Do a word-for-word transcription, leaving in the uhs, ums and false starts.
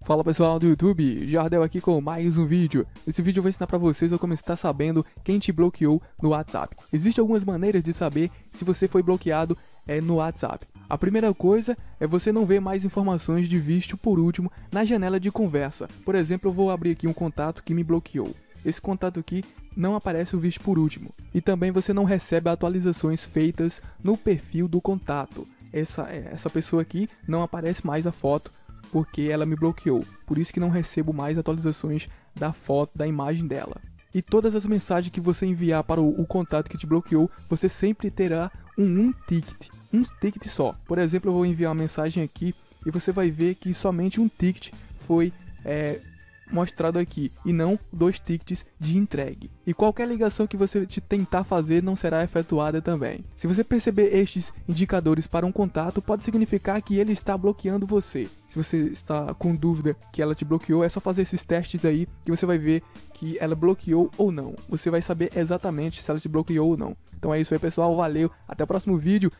Fala pessoal do YouTube, Jardel aqui com mais um vídeo. Nesse vídeo eu vou ensinar pra vocês como estar sabendo quem te bloqueou no WhatsApp. Existem algumas maneiras de saber se você foi bloqueado é, no WhatsApp. A primeira coisa é você não ver mais informações de visto por último na janela de conversa. Por exemplo, eu vou abrir aqui um contato que me bloqueou. Esse contato aqui não aparece o visto por último. E também você não recebe atualizações feitas no perfil do contato. Essa, essa pessoa aqui não aparece mais a foto porque ela me bloqueou. Por isso que não recebo mais atualizações da foto, da imagem dela. E todas as mensagens que você enviar para o, o contato que te bloqueou, você sempre terá um, um ticket. Um ticket só. Por exemplo, eu vou enviar uma mensagem aqui e você vai ver que somente um ticket foi é, mostrado aqui e não dois tickets de entregue. E qualquer ligação que você te tentar fazer não será efetuada também. Se você perceber estes indicadores para um contato, pode significar que ele está bloqueando você. Se você está com dúvida que ela te bloqueou, é só fazer esses testes aí que você vai ver que ela bloqueou ou não. Você vai saber exatamente se ela te bloqueou ou não. Então é isso aí pessoal, valeu, até o próximo vídeo